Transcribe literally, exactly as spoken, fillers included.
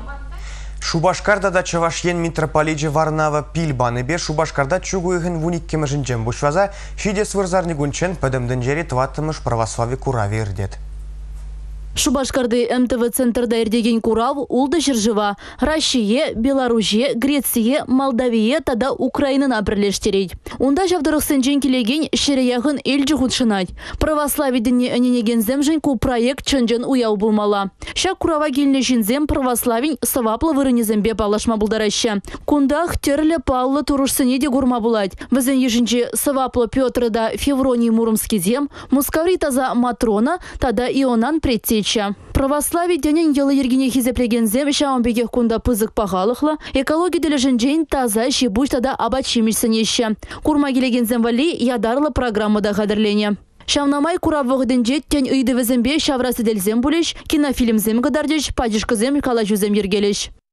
Шубашкарда да Чавашьен митрополиджи Варнава пильбаны бе Шубашкарда чугуйгын вуник кемежинчен бушваза шиде свырзарни гунчен пөдемден жери тваттымыш православие курави ирдет. Шубашкарды эм тэ вэ центрда ирдеген курав улды жыржыва. Россия, Белоруссия, Греция, Молдавия тада Украинына бірлештерейд. Унда жавдырықсын жен келеген шерияғын елжі худшынайд. Православие діне өненеген земжен ку проект чынжын уяу булмала. Шак курава келіне жінзем православень саваплы вырынезембе палашма булдараща. Кундах терлі паллы турушсыне де гурма булайд. Візен ежінче саваплы Петрда Февроний Муромский зем, Мускаври таза Матрона, тада Ионан предтеч. Православие денен елы ергене хизеплеген зем шаумбегех кунда пызык пағалықлы, экология дележен жейн таза шебуштада абачимешсінеші. Курма келеген земвали ядарлы программада қадырлене. Шавнамай куравығыдын жеттен үйді візімбе шаврасы делзем бұлеш, кинофильм зем ғадардеш, падишқы зем кала жүзем ергелеш.